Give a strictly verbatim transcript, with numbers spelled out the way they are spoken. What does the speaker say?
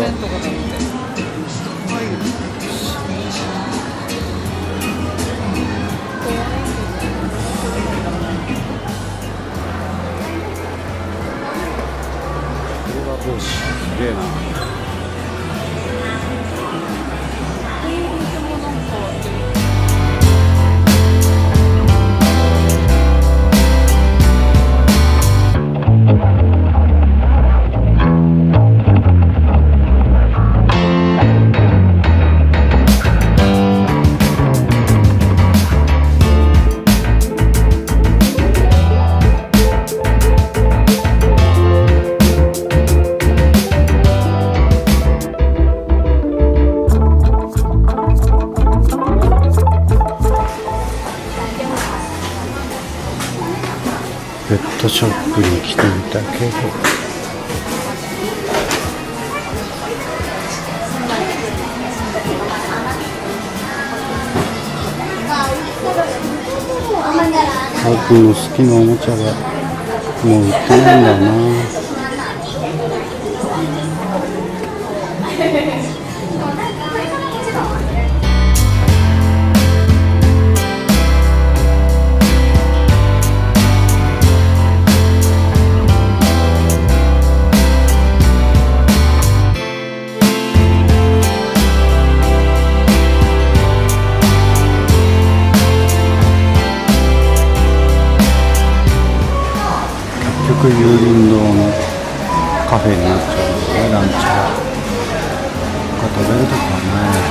円とかだって。 帽子すげえな。ペットショップに来てみたけど、あーくんの好きなおもちゃがもう売ってないんだな。結局有林堂のカフェになっちゃうんでね、ランチが。なんか食べるとこはね。